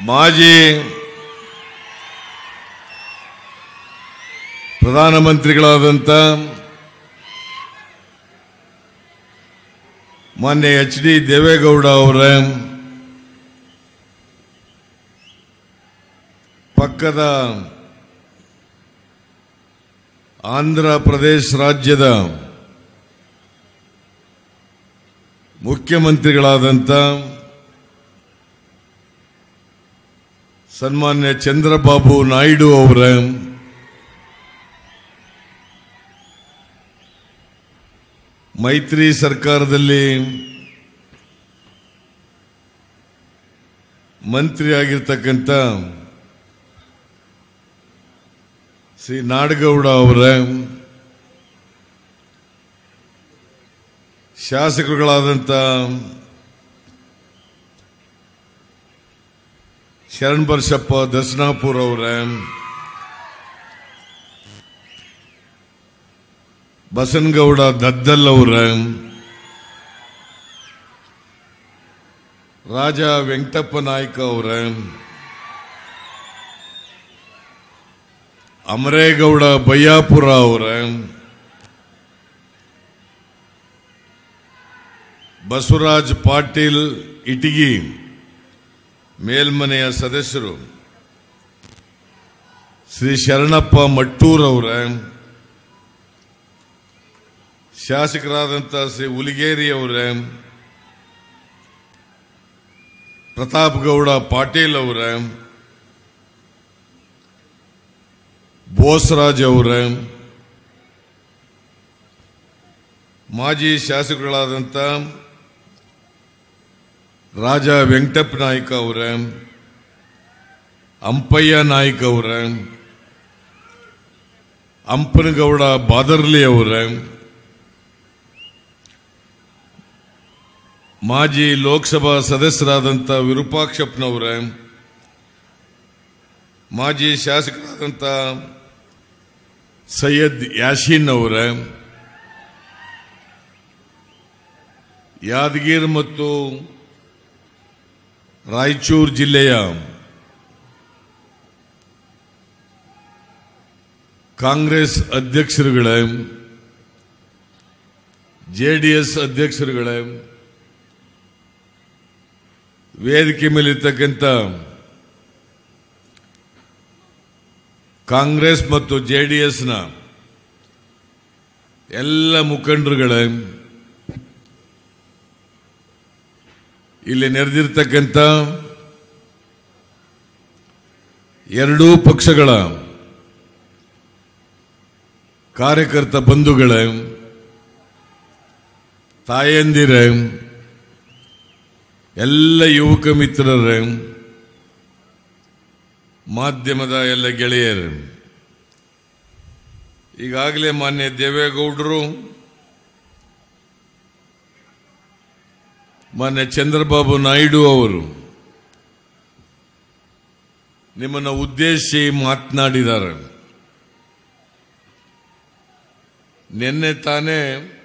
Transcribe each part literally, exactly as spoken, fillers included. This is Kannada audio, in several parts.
ಮಾಜಿ ಪ್ರಧಾನಮಂತ್ರಿಗಳಾದಂಥ ಮಾನ್ಯ ಎಚ್ ಡಿ ದೇವೇಗೌಡ ಅವರ ಪಕ್ಕದ ಆಂಧ್ರ ಪ್ರದೇಶ ರಾಜ್ಯದ ಮುಖ್ಯಮಂತ್ರಿಗಳಾದಂಥ ಸನ್ಮಾನ್ಯ ಚಂದ್ರಬಾಬು ನಾಯ್ಡು ಅವರ ಮೈತ್ರಿ ಸರ್ಕಾರದಲ್ಲಿ ಮಂತ್ರಿಯಾಗಿರ್ತಕ್ಕಂಥ ಶ್ರೀ ನಾಡಗೌಡ ಅವರ ಶಾಸಕರುಗಳಾದಂಥ ಶರಣ್ ಬಸಪ್ಪ ದರ್ಶನಾಪುರ ಅವರ ಬಸನಗೌಡ ದದ್ದಲ್ ಅವರ ರಾಜ ವೆಂಕಟಪ್ಪ ನಾಯ್ಕ ಅವರ ಅಮರೇಗೌಡ ಬಯ್ಯಾಪುರ ಅವರ ಬಸವರಾಜ್ ಪಾಟೀಲ್ ಇಟಗಿ ಮೇಲ್ಮನೆಯ ಸದಸ್ಯರು ಶ್ರೀ ಶರಣಪ್ಪ ಮಟ್ಟೂರ್ ಅವರ ಶಾಸಕರಾದಂಥ ಶ್ರೀ ಹುಲಿಗೇರಿ ಅವರ ಪ್ರತಾಪ್ ಗೌಡ ಪಾಟೀಲ್ ಅವರ ಬೋಸರಾಜ್ ಅವರ ಮಾಜಿ ಶಾಸಕರುಗಳಾದಂಥ ರಾಜ ವೆಂಕಟಪ್ಪ ನಾಯ್ಕ ಅವರ ಅಂಪಯ್ಯ ನಾಯ್ಕ ಅವರ ಅಂಪನಗೌಡ ಬಾದರ್ಲಿ ಅವರ ಮಾಜಿ ಲೋಕಸಭಾ ಸದಸ್ಯರಾದಂಥ ವಿರೂಪಾಕ್ಷಪ್ಪನವರ ಮಾಜಿ ಶಾಸಕರಾದಂಥ ಸೈಯದ್ ಯಾಸೀನ್ ಅವರ ಯಾದಗಿರಿ ಮತ್ತು ರಾಯಚೂರು ಜಿಲ್ಲೆಯ ಕಾಂಗ್ರೆಸ್ ಅಧ್ಯಕ್ಷರುಗಳೇ, ಜೆಡಿಎಸ್ ಅಧ್ಯಕ್ಷರುಗಳೇ, ವೇದಿಕೆ ಮೇಲಿರ್ತಕ್ಕಂಥ ಕಾಂಗ್ರೆಸ್ ಮತ್ತು ಜೆಡಿಎಸ್ನ ಎಲ್ಲ ಮುಖಂಡರುಗಳೇ, ಇಲ್ಲಿ ನೆರೆದಿರ್ತಕ್ಕಂಥ ಎರಡೂ ಪಕ್ಷಗಳ ಕಾರ್ಯಕರ್ತ ಬಂಧುಗಳೇ, ತಾಯಂದಿರೇ, ಎಲ್ಲ ಯುವಕ ಮಿತ್ರರೇ, ಮಾಧ್ಯಮದ ಎಲ್ಲ ಗೆಳೆಯರು, ಈಗಾಗಲೇ ಮಾನ್ಯ ದೇವೇಗೌಡರು ಮಾನ್ಯ ಚಂದ್ರಬಾಬು ನಾಯ್ಡು ಅವರು ನಿಮ್ಮನ್ನು ಉದ್ದೇಶಿಸಿ ಮಾತನಾಡಿದ್ದಾರೆ. ನಿನ್ನೆ ತಾನೇ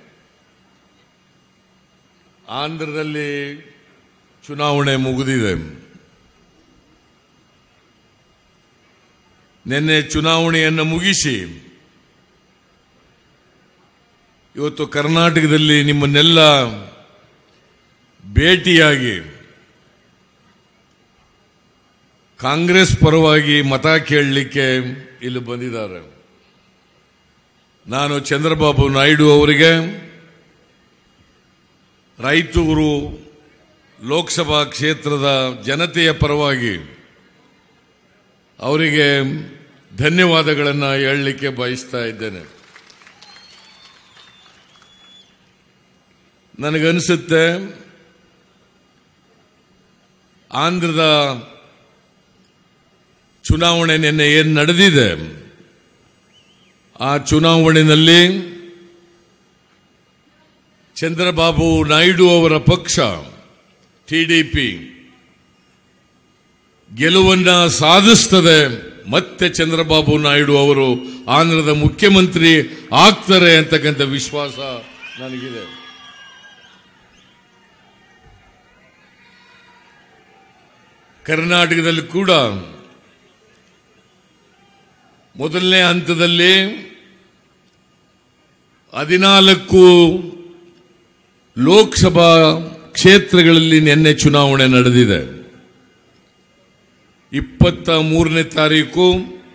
ಆಂಧ್ರದಲ್ಲಿ ಚುನಾವಣೆ ಮುಗಿದಿದೆ. ನಿನ್ನೆ ಚುನಾವಣೆಯನ್ನು ಮುಗಿಸಿ ಇವತ್ತು ಕರ್ನಾಟಕದಲ್ಲಿ ನಿಮ್ಮನ್ನೆಲ್ಲ ಭೇಟಿಯಾಗಿ ಕಾಂಗ್ರೆಸ್ ಪರವಾಗಿ ಮತ ಕೇಳಲಿಕ್ಕೆ ಇಲ್ಲಿ ಬಂದಿದ್ದಾರೆ. ನಾನು ಚಂದ್ರಬಾಬು ನಾಯ್ಡು ಅವರಿಗೆ ರಾಯಚೂರು ಲೋಕಸಭಾ ಕ್ಷೇತ್ರದ ಜನತೆಯ ಪರವಾಗಿ ಅವರಿಗೆ ಧನ್ಯವಾದಗಳನ್ನು ಹೇಳಲಿಕ್ಕೆ ಬಯಸ್ತಾ ಇದ್ದೇನೆ. ನನಗನ್ಸುತ್ತೆ ಆಂಧ್ರದ ಚುನಾವಣೆ ನಿನ್ನೆ ಏನು ನಡೆದಿದೆ, ಆ ಚುನಾವಣೆಯಲ್ಲಿ ಚಂದ್ರಬಾಬು ನಾಯ್ಡು ಅವರ ಪಕ್ಷ ಟಿಡಿಪಿ ಗೆಲುವನ್ನ ಸಾಧಿಸುತ್ತದೆ. ಮತ್ತೆ ಚಂದ್ರಬಾಬು ನಾಯ್ಡು ಅವರು ಆಂಧ್ರದ ಮುಖ್ಯಮಂತ್ರಿ ಆಗ್ತಾರೆ ಅಂತಕ್ಕಂಥ ವಿಶ್ವಾಸ ನನಗಿದೆ. ಕರ್ನಾಟಕದಲ್ಲಿ ಕೂಡ ಮೊದಲನೇ ಹಂತದಲ್ಲಿ ಹದಿನಾಲ್ಕು ಲೋಕಸಭಾ ಕ್ಷೇತ್ರಗಳಲ್ಲಿ ನಿನ್ನೆ ಚುನಾವಣೆ ನಡೆದಿದೆ. ಇಪ್ಪತ್ತ ಮೂರನೇ ತಾರೀಕು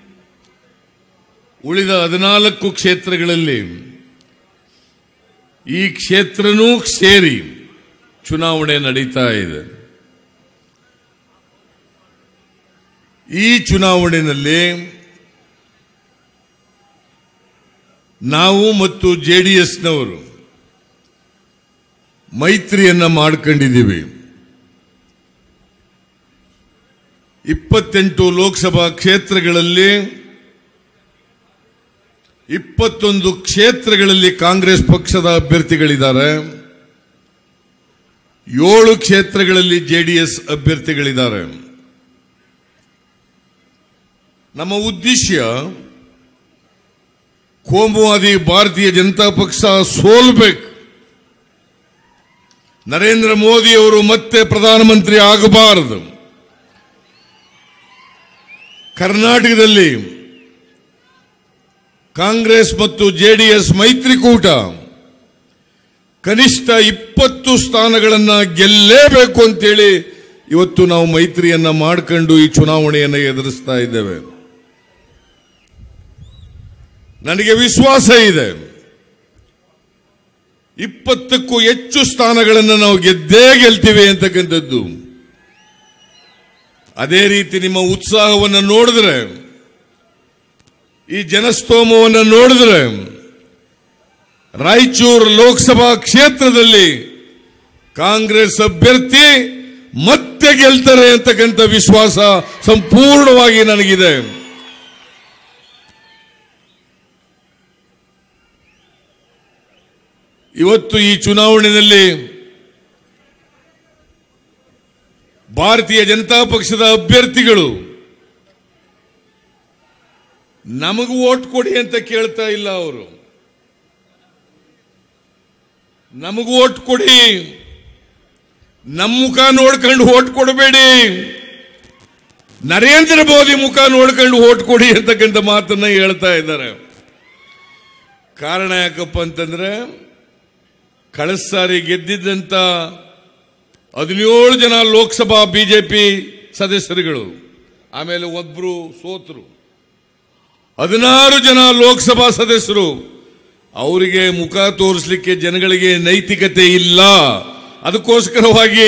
ಉಳಿದ ಹದಿನಾಲ್ಕು ಕ್ಷೇತ್ರಗಳಲ್ಲಿ ಈ ಕ್ಷೇತ್ರನೂ ಸೇರಿ ಚುನಾವಣೆ ನಡೀತಾ ಇದೆ. ಈ ಚುನಾವಣೆಯಲ್ಲಿ ನಾವು ಮತ್ತು ಜೆಡಿಎಸ್ನವರು ಮೈತ್ರಿಯನ್ನ ಮಾಡಿಕೊಂಡಿದ್ದೀವಿ. ಇಪ್ಪತ್ತೆಂಟು ಲೋಕಸಭಾ ಕ್ಷೇತ್ರಗಳಲ್ಲಿ ಇಪ್ಪತ್ತೊಂದು ಕ್ಷೇತ್ರಗಳಲ್ಲಿ ಕಾಂಗ್ರೆಸ್ ಪಕ್ಷದ ಅಭ್ಯರ್ಥಿಗಳಿದ್ದಾರೆ. ಏಳು ಕ್ಷೇತ್ರಗಳಲ್ಲಿ ಜೆಡಿಎಸ್ ಅಭ್ಯರ್ಥಿಗಳಿದ್ದಾರೆ. ನಮ್ಮ ಉದ್ದೇಶ ಕೋಮುವಾದಿ ಭಾರತೀಯ ಜನತಾ ಪಕ್ಷ ಸೋಲ್ಬೇಕು, ನರೇಂದ್ರ ಮೋದಿ ಅವರು ಮತ್ತೆ ಪ್ರಧಾನಮಂತ್ರಿ ಆಗಬಾರದು, ಕರ್ನಾಟಕದಲ್ಲಿ ಕಾಂಗ್ರೆಸ್ ಮತ್ತು ಜೆಡಿಎಸ್ ಮೈತ್ರಿಕೂಟ ಕನಿಷ್ಠ ಇಪ್ಪತ್ತು ಸ್ಥಾನಗಳನ್ನು ಗೆಲ್ಲೇಬೇಕು ಅಂತೇಳಿ ಇವತ್ತು ನಾವು ಮೈತ್ರಿಯನ್ನ ಮಾಡಿಕೊಂಡು ಈ ಚುನಾವಣೆಯನ್ನು ಎದುರಿಸ್ತಾ ಇದ್ದೇವೆ. ನನಗೆ ವಿಶ್ವಾಸ ಇದೆ, ಇಪ್ಪತ್ತಕ್ಕೂ ಹೆಚ್ಚು ಸ್ಥಾನಗಳನ್ನು ನಾವು ಗೆದ್ದೇ ಗೆಲ್ತೀವಿ ಅಂತಕ್ಕಂಥದ್ದು. ಅದೇ ರೀತಿ ನಿಮ್ಮ ಉತ್ಸಾಹವನ್ನು ನೋಡಿದ್ರೆ, ಈ ಜನಸ್ತೋಮವನ್ನು ನೋಡಿದ್ರೆ ರಾಯಚೂರು ಲೋಕಸಭಾ ಕ್ಷೇತ್ರದಲ್ಲಿ ಕಾಂಗ್ರೆಸ್ ಅಭ್ಯರ್ಥಿ ಮತ್ತೆ ಗೆಲ್ತಾರೆ ಅಂತಕ್ಕಂಥ ವಿಶ್ವಾಸ ಸಂಪೂರ್ಣವಾಗಿ ನನಗಿದೆ. ಇವತ್ತು ಈ ಚುನಾವಣೆಯಲ್ಲಿ ಭಾರತೀಯ ಜನತಾ ಪಕ್ಷದ ಅಭ್ಯರ್ಥಿಗಳು ನಮಗೂ ವೋಟ್ ಕೊಡಿ ಅಂತ ಕೇಳ್ತಾ ಇಲ್ಲ. ಅವರು ನಮಗೂ ವೋಟ್ ಕೊಡಿ, ನಮ್ಮ ಮುಖ ನೋಡ್ಕೊಂಡು ವೋಟ್ ಕೊಡಬೇಡಿ, ನರೇಂದ್ರ ಮೋದಿ ಮುಖ ನೋಡ್ಕೊಂಡು ವೋಟ್ ಕೊಡಿ ಅಂತಕ್ಕಂಥ ಮಾತನ್ನ ಹೇಳ್ತಾ ಇದ್ದಾರೆ. ಕಾರಣ ಯಾಕಪ್ಪ ಅಂತಂದ್ರೆ, ಕಳೆದ ಸಾರಿ ಗೆದ್ದಿದ್ದಂತ ಹದಿನೇಳು ಜನ ಲೋಕಸಭಾ ಬಿಜೆಪಿ ಸದಸ್ಯರುಗಳು, ಆಮೇಲೆ ಒಬ್ರು ಸೋತರು, ಹದಿನಾರು ಜನ ಲೋಕಸಭಾ ಸದಸ್ಯರು, ಅವರಿಗೆ ಮುಖ ತೋರಿಸಲಿಕ್ಕೆ ಜನಗಳಿಗೆ ನೈತಿಕತೆ ಇಲ್ಲ. ಅದಕ್ಕೋಸ್ಕರವಾಗಿ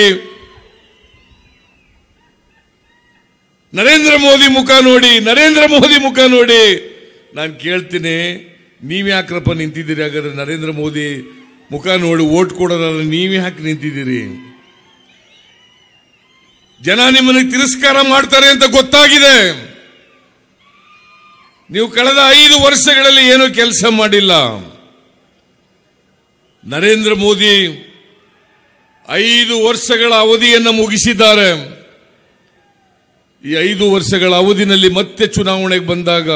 ನರೇಂದ್ರ ಮೋದಿ ಮುಖ ನೋಡಿ, ನರೇಂದ್ರ ಮೋದಿ ಮುಖ ನೋಡಿ ನಾನು ಕೇಳ್ತೀನಿ, ನೀವ್ಯಾಕ್ರಪ್ಪ ನಿಂತಿದ್ದೀರಿ? ಹಾಗಾದ್ರೆ ನರೇಂದ್ರ ಮೋದಿ ಮುಖ ನೋಡಿ ಓಟ್ ಕೊಡೋದಾದ್ರೆ ನೀವೇ ಯಾಕೆ ನಿಂತಿದ್ದೀರಿ? ಜನ ನಿಮ್ಮನ್ನು ತಿರಸ್ಕಾರ ಮಾಡ್ತಾರೆ ಅಂತ ಗೊತ್ತಾಗಿದೆ. ನೀವು ಕಳೆದ ಐದು ವರ್ಷಗಳಲ್ಲಿ ಏನೂ ಕೆಲಸ ಮಾಡಿಲ್ಲ. ನರೇಂದ್ರ ಮೋದಿ ಐದು ವರ್ಷಗಳ ಅವಧಿಯನ್ನು ಮುಗಿಸಿದ್ದಾರೆ. ಈ ಐದು ವರ್ಷಗಳ ಅವಧಿನಲ್ಲಿ ಮತ್ತೆ ಚುನಾವಣೆಗೆ ಬಂದಾಗ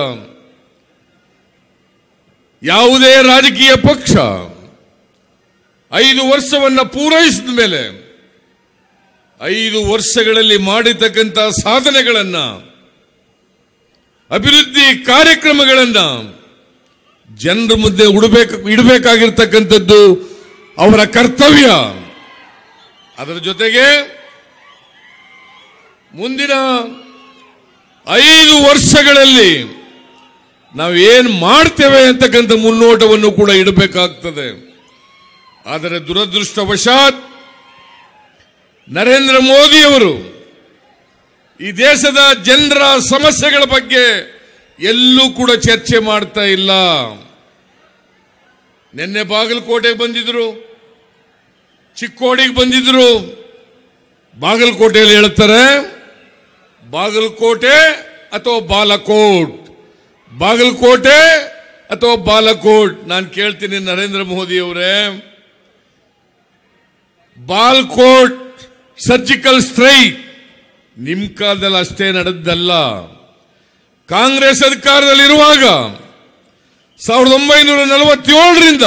ಯಾವುದೇ ರಾಜಕೀಯ ಪಕ್ಷ ಐದು ವರ್ಷವನ್ನು ಪೂರೈಸಿದ ಮೇಲೆ ಐದು ವರ್ಷಗಳಲ್ಲಿ ಮಾಡಿರ್ತಕ್ಕಂಥ ಸಾಧನೆಗಳನ್ನ, ಅಭಿವೃದ್ಧಿ ಕಾರ್ಯಕ್ರಮಗಳನ್ನ ಜನರ ಮುಂದೆ ಉಡಬೇಕು ಇಡಬೇಕಾಗಿರ್ತಕ್ಕಂಥದ್ದು ಅವರ ಕರ್ತವ್ಯ. ಅದರ ಜೊತೆಗೆ ಮುಂದಿನ ಐದು ವರ್ಷಗಳಲ್ಲಿ ನಾವೇನು ಮಾಡ್ತೇವೆ ಅಂತಕ್ಕಂಥ ಮುನ್ನೋಟವನ್ನು ಕೂಡ ಇಡಬೇಕಾಗ್ತದೆ. ಆದರೆ ದುರದೃಷ್ಟವಶಾತ್ ನರೇಂದ್ರ ಮೋದಿಯವರು ಈ ದೇಶದ ಜನರ ಸಮಸ್ಯೆಗಳ ಬಗ್ಗೆ ಎಲ್ಲೂ ಕೂಡ ಚರ್ಚೆ ಮಾಡ್ತಾ ಇಲ್ಲ. ನಿನ್ನೆ ಬಾಗಲಕೋಟೆಗೆ ಬಂದಿದ್ರು, ಚಿಕ್ಕೋಡಿಗೆ ಬಂದಿದ್ರು. ಬಾಗಲಕೋಟೆಯಲ್ಲಿ ಹೇಳ್ತಾರೆ ಬಾಗಲಕೋಟೆ ಅಥವಾ ಬಾಲಕೋಟ್, ಬಾಗಲಕೋಟೆ ಅಥವಾ ಬಾಲಕೋಟ್. ನಾನು ಕೇಳ್ತೀನಿ ನರೇಂದ್ರ ಮೋದಿ ಅವರೇ, ಬಾಲ್ಕೋಟ್ ಸರ್ಜಿಕಲ್ ಸ್ಟ್ರೈಕ್ ನಿಮ್ ಕಾಲದಲ್ಲಿ ಅಷ್ಟೇ ನಡೆದಲ್ಲ. ಕಾಂಗ್ರೆಸ್ ಅಧಿಕಾರದಲ್ಲಿರುವಾಗ ಸಾವಿರದ ಒಂಬೈನೂರ ನಲವತ್ತೇಳರಿಂದ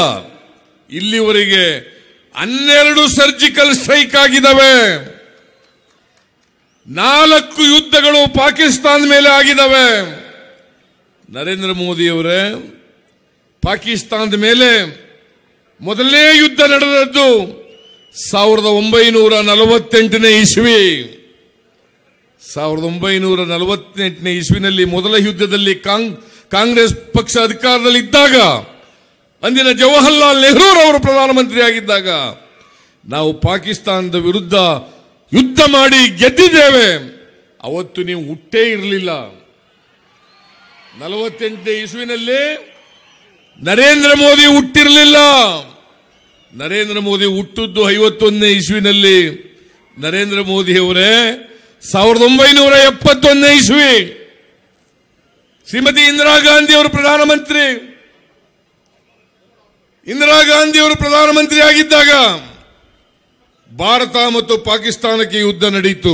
ಇಲ್ಲಿವರೆಗೆ ಹನ್ನೆರಡು ಸರ್ಜಿಕಲ್ ಸ್ಟ್ರೈಕ್ ಆಗಿದ್ದಾವೆ. ನಾಲ್ಕು ಯುದ್ಧಗಳು ಪಾಕಿಸ್ತಾನ ಮೇಲೆ ಆಗಿದ್ದಾವೆ. ನರೇಂದ್ರ ಮೋದಿಯವರೇ, ಪಾಕಿಸ್ತಾನದ ಮೇಲೆ ಮೊದಲನೇ ಯುದ್ಧ ನಡೆದದ್ದು ಸಾವಿರದ ಒಂಬೈನೂರ ನಲವತ್ತೆಂಟನೇ ಇಸ್ವಿ. ಸಾವಿರದ ಒಂಬೈನೂರ ನಲವತ್ತೆಂಟನೇ ಇಸ್ವಿನಲ್ಲಿ ಮೊದಲ ಯುದ್ಧದಲ್ಲಿ ಕಾಂಗ್ರೆಸ್ ಪಕ್ಷ ಅಧಿಕಾರದಲ್ಲಿದ್ದಾಗ, ಅಂದಿನ ಜವಾಹರ್ಲಾಲ್ ನೆಹರು ಅವರು ಪ್ರಧಾನಮಂತ್ರಿ ಆಗಿದ್ದಾಗ ನಾವು ಪಾಕಿಸ್ತಾನದ ವಿರುದ್ಧ ಯುದ್ಧ ಮಾಡಿ ಗೆದ್ದಿದ್ದೇವೆ. ಅವತ್ತು ನೀವು ಹುಟ್ಟೇ ಇರಲಿಲ್ಲ. ನಲವತ್ತೆಂಟನೇ ಇಸ್ವಿನಲ್ಲಿ ನರೇಂದ್ರ ಮೋದಿ ಹುಟ್ಟಿರಲಿಲ್ಲ. ನರೇಂದ್ರ ಮೋದಿ ಹುಟ್ಟಿದ್ದು ಐವತ್ತೊಂದನೇ ಇಸ್ವಿನಲ್ಲಿ. ನರೇಂದ್ರ ಮೋದಿ ಅವರೇ ಸಾವಿರದ ಒಂಬೈನೂರ ಎಪ್ಪತ್ತೊಂದನೇ ಇಸ್ವಿ ಶ್ರೀಮತಿ ಇಂದಿರಾ ಗಾಂಧಿ ಅವರು ಪ್ರಧಾನಮಂತ್ರಿ ಇಂದಿರಾ ಗಾಂಧಿ ಅವರು ಪ್ರಧಾನಮಂತ್ರಿ ಆಗಿದ್ದಾಗ ಭಾರತ ಮತ್ತು ಪಾಕಿಸ್ತಾನಕ್ಕೆ ಯುದ್ಧ ನಡೆಯಿತು.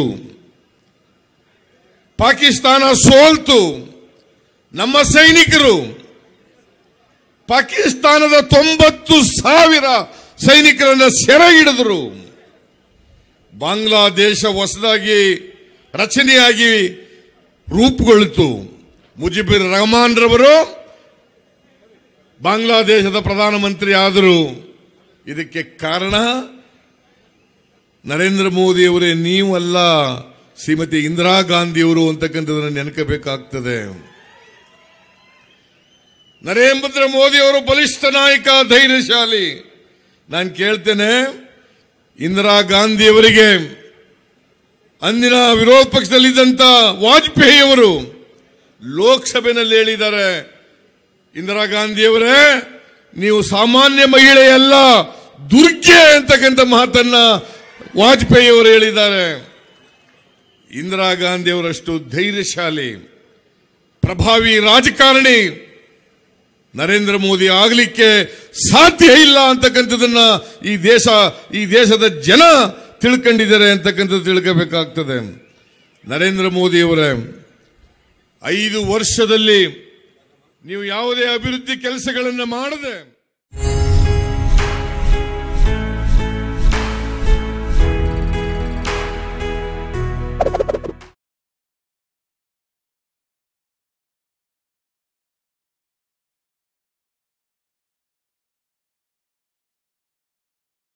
ಪಾಕಿಸ್ತಾನ ಸೋಲ್ತು. ನಮ್ಮ ಸೈನಿಕರು ಪಾಕಿಸ್ತಾನದ ತೊಂಬತ್ತು ಸಾವಿರ ಸೈನಿಕರನ್ನು ಸೆರೆ ಹಿಡಿದರು. ಬಾಂಗ್ಲಾದೇಶ ಹೊಸದಾಗಿ ರಚನೆಯಾಗಿ ರೂಪುಗೊಳ್ಳಿತು. ಮುಜಿಬುರ್ ರಹಮಾನ್ ರವರು ಬಾಂಗ್ಲಾದೇಶದ ಪ್ರಧಾನಮಂತ್ರಿ ಆದರು. ಇದಕ್ಕೆ ಕಾರಣ ನರೇಂದ್ರ ಮೋದಿ ಅವರೇ, ನೀವಲ್ಲ, ಶ್ರೀಮತಿ ಇಂದಿರಾ ಗಾಂಧಿಯವರು ಅಂತಕ್ಕಂಥದ್ದನ್ನು ನೆನಕಬೇಕಾಗ್ತದೆ. ನರೇಂದ್ರ ಮೋದಿ ಅವರು ಬಲಿಷ್ಠ ನಾಯಕ, ಧೈರ್ಯಶಾಲಿ. ನಾನು ಕೇಳ್ತೇನೆ, ಇಂದಿರಾ ಗಾಂಧಿಯವರಿಗೆ ಅಂದಿನ ವಿರೋಧ ಪಕ್ಷದಲ್ಲಿದ್ದಂಥ ವಾಜಪೇಯಿ ಅವರು ಲೋಕಸಭೆಯಲ್ಲಿ ಹೇಳಿದ್ದಾರೆ, ಇಂದಿರಾ ಗಾಂಧಿಯವರೇ, ನೀವು ಸಾಮಾನ್ಯ ಮಹಿಳೆಯಲ್ಲ, ದುರ್ಗೆ ಅಂತಕ್ಕಂಥ ಮಾತನ್ನ ವಾಜಪೇಯಿ ಅವರು ಹೇಳಿದ್ದಾರೆ. ಇಂದಿರಾ ಗಾಂಧಿ ಅವರಷ್ಟು ಧೈರ್ಯಶಾಲಿ, ಪ್ರಭಾವಿ ರಾಜಕಾರಣಿ ನರೇಂದ್ರ ಮೋದಿ ಆಗಲಿಕ್ಕೆ ಸಾಧ್ಯ ಇಲ್ಲ ಅಂತಕ್ಕಂಥದನ್ನ ಈ ದೇಶ ಈ ದೇಶದ ಜನ ತಿಳ್ಕೊಂಡಿದ್ದಾರೆ ಅಂತಕ್ಕಂಥದ್ದು ತಿಳ್ಕೋಬೇಕಾಗ್ತದೆ. ನರೇಂದ್ರ ಮೋದಿ ಅವರೇ, ಐದು ವರ್ಷದಲ್ಲಿ ನೀವು ಯಾವುದೇ ಅಭಿವೃದ್ಧಿ ಕೆಲಸಗಳನ್ನು ಮಾಡದೆ